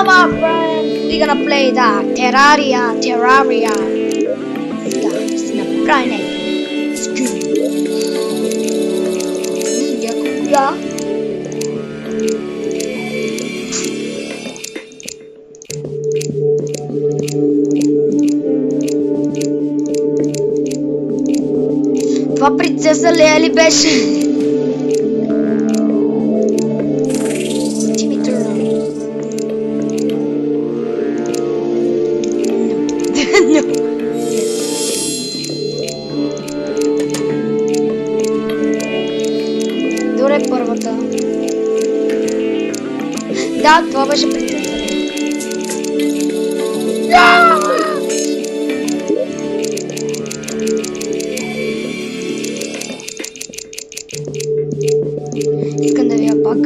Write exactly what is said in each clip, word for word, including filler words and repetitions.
Hello my friends, we're gonna play the Terraria, Terraria. It's in a planet. Scream. Yeah. Това принцеса Лея ли беше? Добре, първата. Да, това беше принцеса Лея. Искам да видя пак.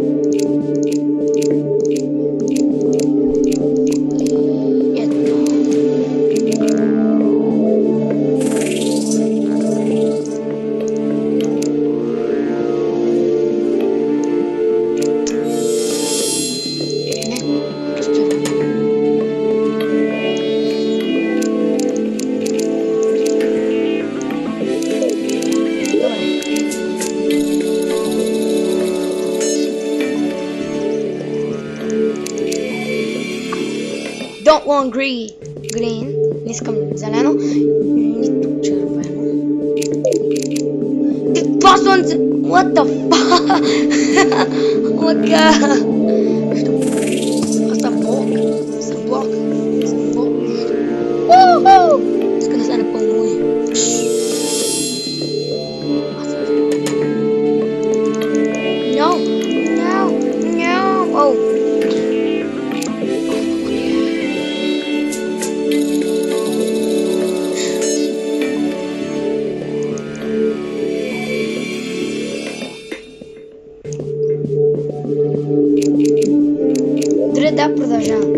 Don't want green. Green. Не искам зелено. Нито червено. Това слънце. What the fuck? Oh my god. Аз съм блок. Съм блок. Съм блок. Уху! Иска да се напълнуи. No. No. No. Oh. Да, продължавам.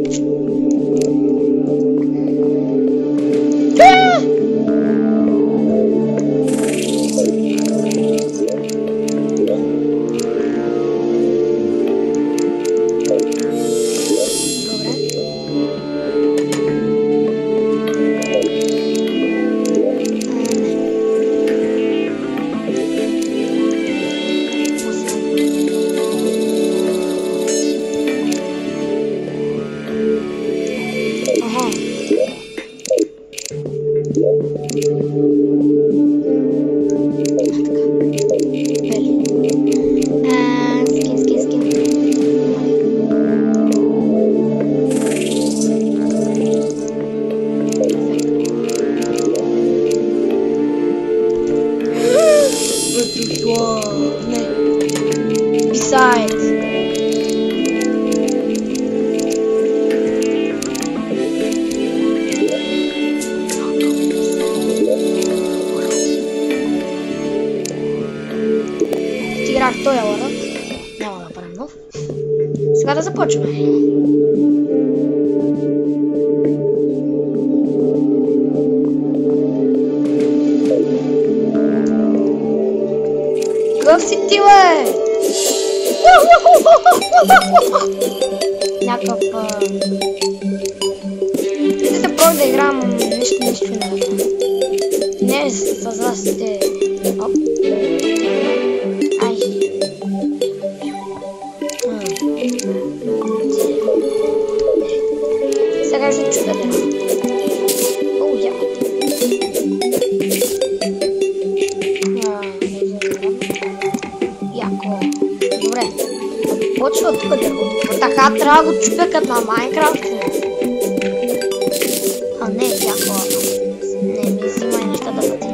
Besides, играх този лърът, няма да правим нов. Сега да започваме. Къв си ти, бе? Някакъв... Преди да пробвам да играм нещо, нещо не Не с застите... Оп. Ай. Сега се чуда да. О, яко. Яко. Добре. Почва тук да го... Така трябва да го чупя като на Майнкрафт. А не, яко. Не ми взимай неща да бъде.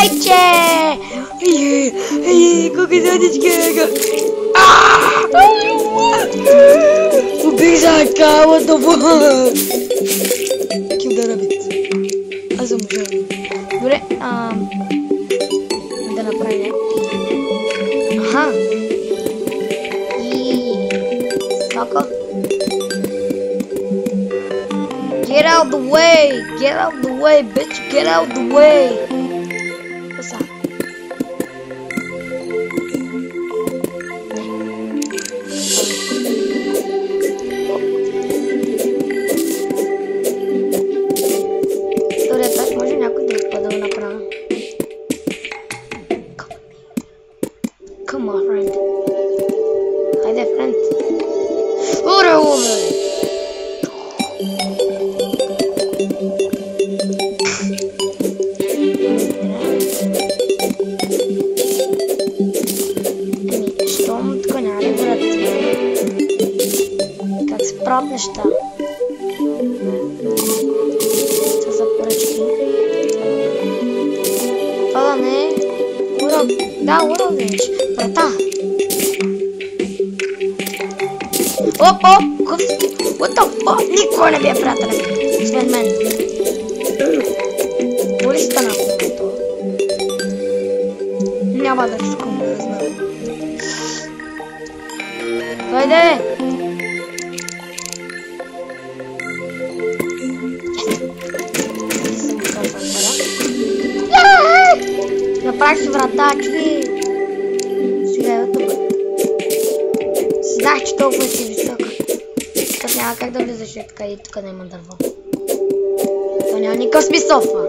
Вече! Колко задичка! Убих зайка, what the fuck? Kill the rabbit. Аз съм ужасен. Добре, ам... да направим. Аха. И... Сака. Get out the way! Get out the way, bitch! Get out the way! What's up? Добре, так може някой да отпада да направя. Come on, friend. Хайде, friend. Уре, уре! Правят неща. Това за поръчки. Това да не е урал. Да, урал вече. Врата. Оп, оп, къв си? What the fuck? Никой не би е приятелен. Освен мен. Боли стана в момента. Няма да рискувам да знам. Хайде! Направих си врата, чули. Сега е тук. Знаех, че толкова си висока. Тук няма как да влизаш и така и тук няма дърво. Това няма никакъв смисъл, това.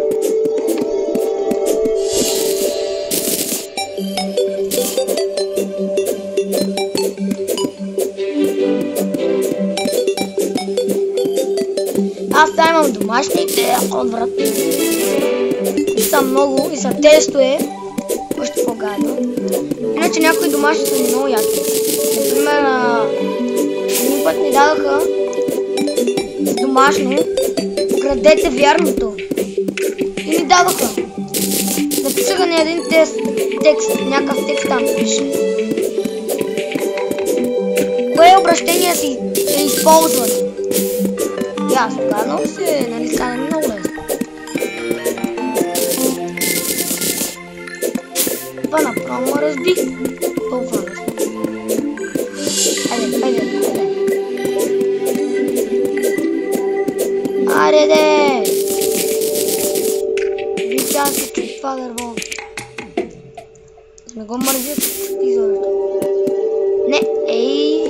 Аз сега имам домашните отврат. И са много, и са тестове. Още по-гадно. Иначе някои домашни са ми много яки. Например, един път ни дадаха домашно. Украдете вярното. И ни дадаха. Написаха ни един тест, текст, някакъв текст там пише. Кое обращение си е използвано? И аз тогава много се, нали, стане много лесно. Това направо ме разбих. Толкова лесно. Хайде, хайде, хайде. Айде, де! Виж, аз се чух това дърво. Не го мързят изолето. Не, ей!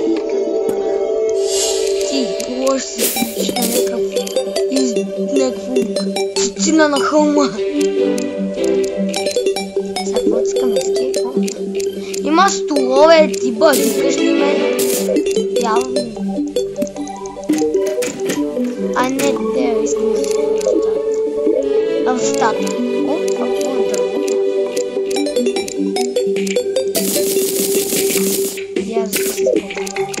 Ти, лош си, че на някакъв... из... някакво... цицина на хълма. Сега поискаме скейпа. Има столове, ти бъдикаш ли ме? Явно. А не, те искам да се в стата. О, това е дърво. Я записам.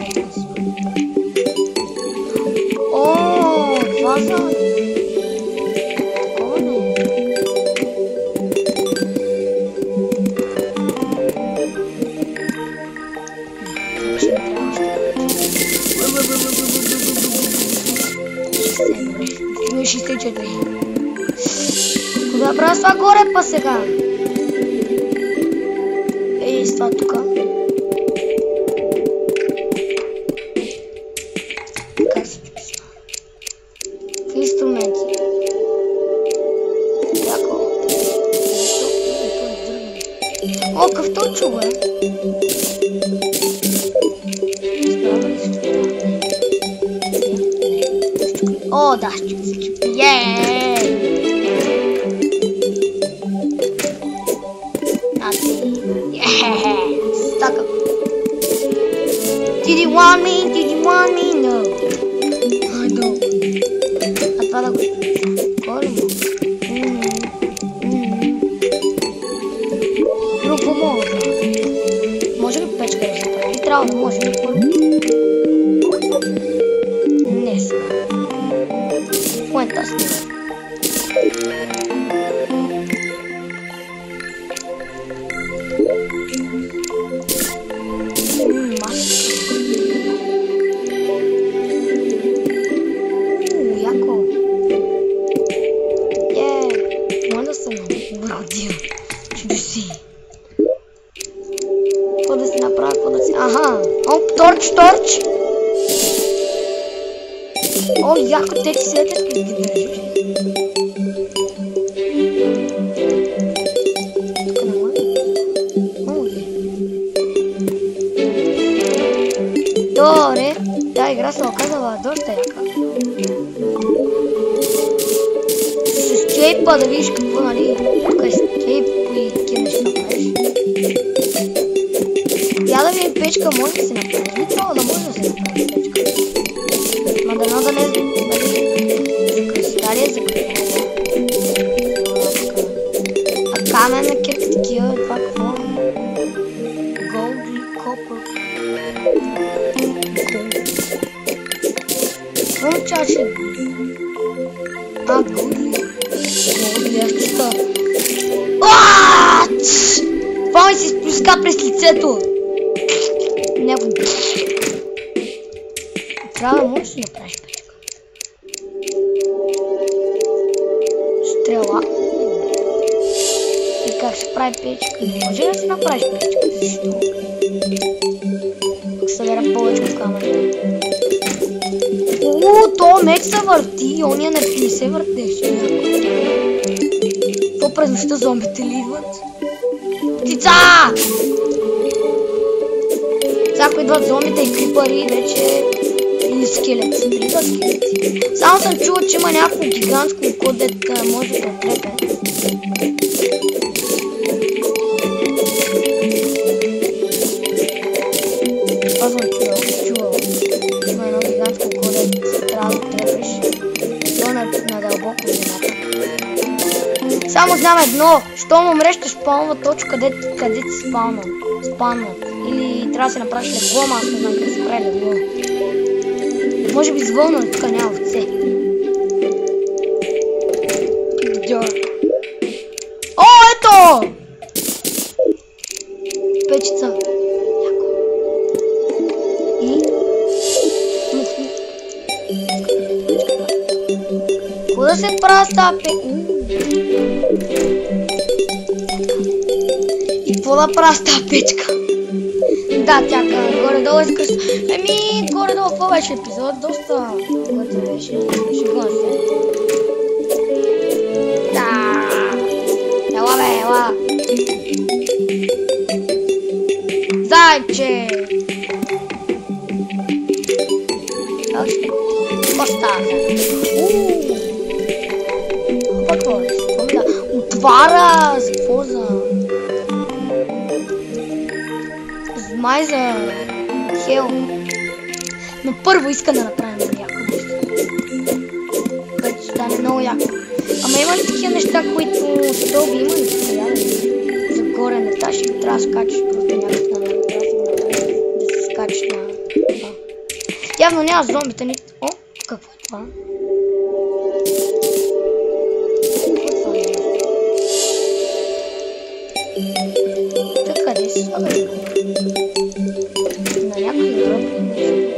О, това за... Такова не е. Ще не трябва още. шейсет и четири. Кога правя с това горе па сега? Ей, с това тука. Как се чуписва? В инструменти. Яко. О, къв точно е. Справа ли се чупи? О, да, ще се чупи. Еее! Stuck up. Did you want me? Did you want me? No. I don't. А това да го... Колимо. Грубо мога. Може ли печка да се прави? Трябва да може. Не са. В момента снимам. Ммм, маска. Уу, яко. Е, може да се върходя. Чудеси. Какво да си направя, какво да си... Аха! О, торч, торч! О, яко, те ти светят, като ги държиш. Тук не може. О, е. Добре, тази игра се оказала доста яка. С ескейпа да видиш какво, нали? Тук е ескейп и такива неща правиш. Я да видим печка, може да се направиш. Би трябва да може да се направиш печка. Ма дано да не е за кристали, за кристали. А каменна кирка такива, това какво е? Gold и copper. Какво на чаши? А, gold. Gold, аз чета. Аааааа! Това ми се изплюска през лицето. Него. Трябва да можеш да направиш печка. Стрела. И как се прави печка? Не може да си направиш печка. Защо? Тук събера повече в камера. Уу, то меч се върти. Ония не се въртеше. То през нощта зомбите ли идват? Птица! Ако идват зомбите и крипари, вече или скелети, или да скелети. Само съм чула, че има някакво гигантско око, дето може да подкрепя. Това съм чула, чула. Има едно гигантско око, дето трябва да трепеш. То на дълбоко земята. Само знам едно, щом умреш, ще спалва точка, където си спалнал. Спалнал. Или трябва да се направиш легло, ама аз не знам къде се прави легло. Може би звълна, но тук няма овце. О, ето! Печица. Яко. И? Какво да се правя с тази печица? И какво да правя с тази печка? Да, тя горе-долу изкръща. Еми, горе-долу какво беше епизод? Доста... Който беше... Шегувам се. Да. Ела бе, ела. Зайче. Още. Какво става? Ууу. Какво е? Да. Отвара. За какво за... Май за хел. Но първо иска да направим яко нещо. Което ще стане много яко. Ама има ли такива неща, които стълби има ли такива? За горе неща ще трябва да скачаш просто някак на него. Трябва да се скачаш на това. Явно няма зомбите ни. О, какво е това? Какво е това? Тук къде си слагаш? На някой гроб или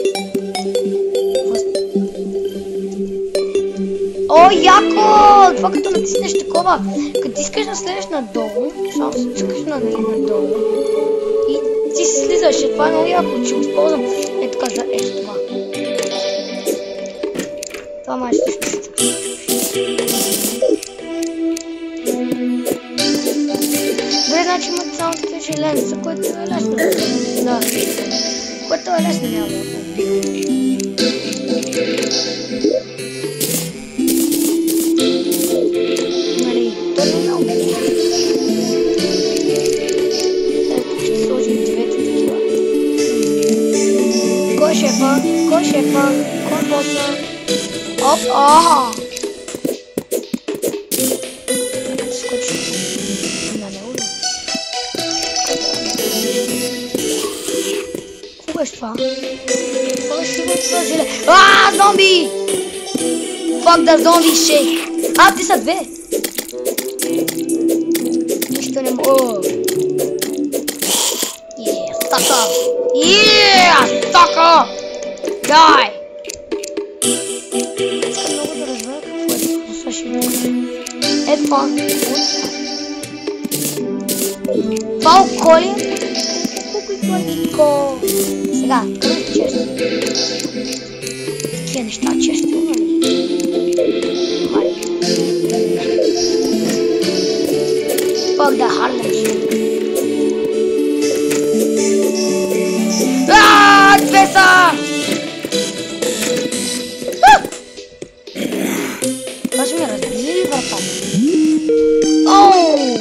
О, яко! Това като натиснеш такова. Като искаш да слезеш надолу, само си искаш надолу и ти си слизаш. Е, това е много яко, че го използвам. Е така за ето това. Това май ще ще Добре, значи имат само такива железница, което е лесно. Да. Което е лесно, няма да Нали, то не е много. Ето, ще сложим двете такива. Кой шефа? Кой шефа? Кой боса? Оп, аха! Скочи. На него. Какво беше това? Това беше това желе. Ааа, зомби! Fuck the zombie shake! А, те са две! Нищо не мога. стака! Еее, стака! Дай! Искам много да разбера какво е това. Слушай, е това. Това околи. Колко и гладико. Сега, кръв често. Такива неща често, нали? Пък да харлеш. Аааа, две са! Това ще ме раздели върта. Оу!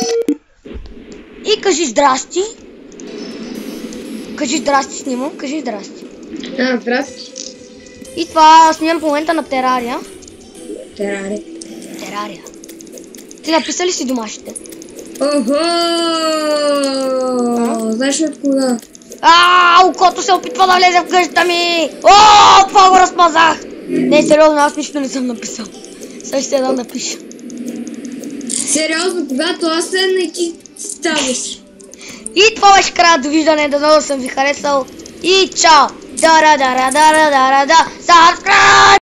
И кажи здрасти. Кажи здрасти, снимам. Кажи здрасти. А, здрасти. И това снимам в момента на Терария. Терария. Терария. Ти написа ли си домашните? Охо! Знаеш от кога? Ааа, окото се опитва да влезе в къщата ми! О, това го размазах! Не, сериозно, аз нищо не съм написал. Сега ще да напиша. Сериозно, когато аз седна и ти ставиш. И това беше края, довиждане, да много съм ви харесал. И чао! Дара-дара-дара-дара-да! Subscribe!